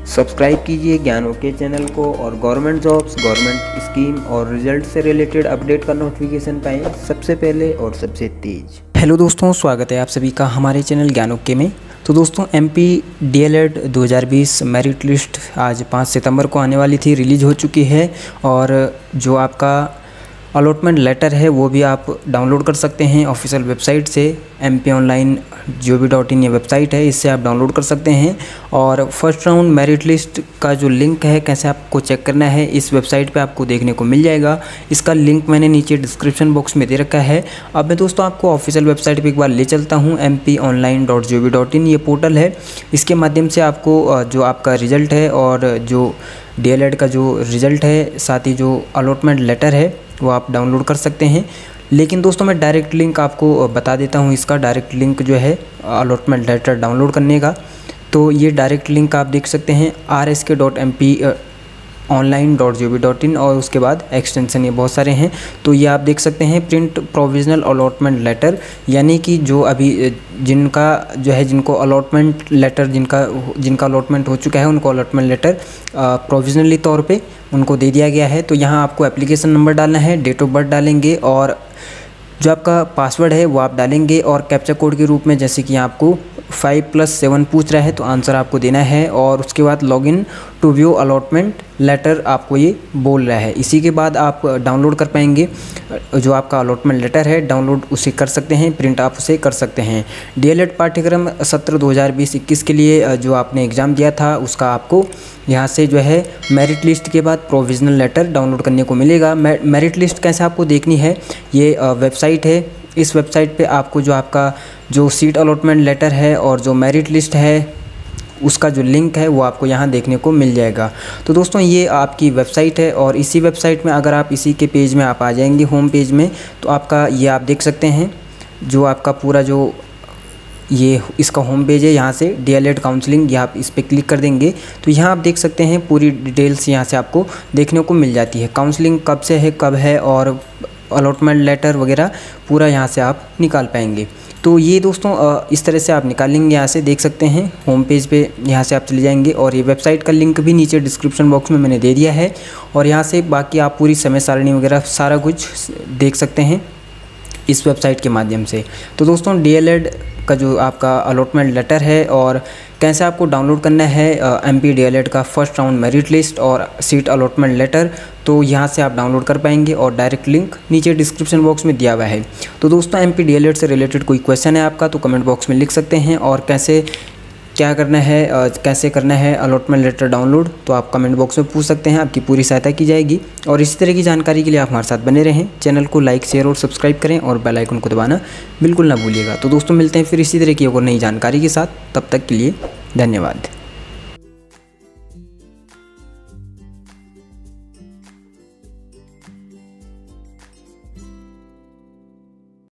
Subscribe कीजिए ज्ञान okay channel को और गवर्नमेंट जॉब्स, गवर्नमेंट स्कीम और रिजल्ट से रिलेटेड अपडेट का नोटिफिकेशन पाएँ सबसे पहले और सबसे तेज। हेलो दोस्तों, स्वागत है आप सभी का हमारे चैनल ज्ञान ओके में। तो दोस्तों MP DLED 2020 मेरिट लिस्ट आज 5 सितंबर को आने वाली थी, रिलीज़ हो चुकी है। और जो आपका अलॉटमेंट लेटर है वो भी आप डाउनलोड कर सकते हैं ऑफिशियल वेबसाइट से। mponline.gov.in ये वेबसाइट है, इससे आप डाउनलोड कर सकते हैं। और फर्स्ट राउंड मेरिट लिस्ट का जो लिंक है, कैसे आपको चेक करना है, इस वेबसाइट पे आपको देखने को मिल जाएगा। इसका लिंक मैंने नीचे डिस्क्रिप्शन बॉक्स में दे रखा है। अब मैं दोस्तों आपको ऑफिशियल वेबसाइट पर एक बार ले चलता हूँ। mponline.gov.in ये पोर्टल है, इसके माध्यम से आपको जो आपका रिज़ल्ट है और जो DLED का जो रिज़ल्ट है, साथ ही जो अलॉटमेंट लेटर है वो आप डाउनलोड कर सकते हैं। लेकिन दोस्तों मैं डायरेक्ट लिंक आपको बता देता हूँ, इसका डायरेक्ट लिंक जो है अलॉटमेंट लेटर डाउनलोड करने का। तो ये डायरेक्ट लिंक आप देख सकते हैं rsk.mponline.gov.in और उसके बाद एक्सटेंशन ये बहुत सारे हैं। तो ये आप देख सकते हैं प्रिंट प्रोविजनल अलॉटमेंट लेटर, यानी कि जो अभी जिनको अलॉटमेंट लेटर जिनका अलॉटमेंट हो चुका है उनको अलॉटमेंट लेटर प्रोविजनली तौर पे उनको दे दिया गया है। तो यहाँ आपको एप्लीकेशन नंबर डालना है, डेट ऑफ बर्थ डालेंगे और जो आपका पासवर्ड है वो आप डालेंगे। और कैप्चा कोड के रूप में जैसे कि आपको 5+7 पूछ रहा है तो आंसर आपको देना है। और उसके बाद login to view allotment letter आपको ये बोल रहा है। इसी के बाद आप डाउनलोड कर पाएंगे जो आपका अलॉटमेंट लेटर है, डाउनलोड उसे कर सकते हैं, प्रिंट आप उसे कर सकते हैं। DLED पाठ्यक्रम सत्र 2020-21 के लिए जो आपने एग्ज़ाम दिया था उसका आपको यहाँ से जो है मेरिट लिस्ट के बाद प्रोविज़नल लेटर डाउनलोड करने को मिलेगा। मेरिट लिस्ट कैसे आपको देखनी है, ये वेबसाइट है। इस वेबसाइट पे आपको जो आपका जो सीट अलॉटमेंट लेटर है और जो मेरिट लिस्ट है उसका जो लिंक है वो आपको यहाँ देखने को मिल जाएगा। तो दोस्तों ये आपकी वेबसाइट है और इसी वेबसाइट में अगर आप इसी के पेज में आप आ जाएंगे होम पेज में, तो आपका ये आप देख सकते हैं जो आपका पूरा जो ये इसका होम पेज है। यहाँ से DLED काउंसलिंग, यहाँ आप इस पर क्लिक कर देंगे तो यहाँ आप देख सकते हैं पूरी डिटेल्स यहाँ से आपको देखने को मिल जाती है। काउंसलिंग कब से है, कब है और अलॉटमेंट लेटर वगैरह पूरा यहाँ से आप निकाल पाएंगे। तो ये दोस्तों इस तरह से आप निकालेंगे, यहाँ से देख सकते हैं होम पेज पे यहाँ से आप चले जाएंगे। और ये वेबसाइट का लिंक भी नीचे डिस्क्रिप्शन बॉक्स में मैंने दे दिया है। और यहाँ से बाकी आप पूरी समय सारणी वगैरह सारा कुछ देख सकते हैं इस वेबसाइट के माध्यम से। तो दोस्तों DLED का जो आपका अलॉटमेंट लेटर है और कैसे आपको डाउनलोड करना है MP DLED का फर्स्ट राउंड मेरिट लिस्ट और सीट अलॉटमेंट लेटर, तो यहाँ से आप डाउनलोड कर पाएंगे और डायरेक्ट लिंक नीचे डिस्क्रिप्शन बॉक्स में दिया हुआ है। तो दोस्तों MP DLED से रिलेटेड कोई क्वेश्चन है आपका तो कमेंट बॉक्स में लिख सकते हैं। और क्या करना है, कैसे करना है अलॉटमेंट लेटर डाउनलोड, तो आप कमेंट बॉक्स में पूछ सकते हैं, आपकी पूरी सहायता की जाएगी। और इसी तरह की जानकारी के लिए आप हमारे साथ बने रहें। चैनल को लाइक, शेयर और सब्सक्राइब करें और बेल आइकन को दबाना बिल्कुल ना भूलिएगा। तो दोस्तों मिलते हैं फिर इसी तरह की एक और नई जानकारी के साथ, तब तक के लिए धन्यवाद।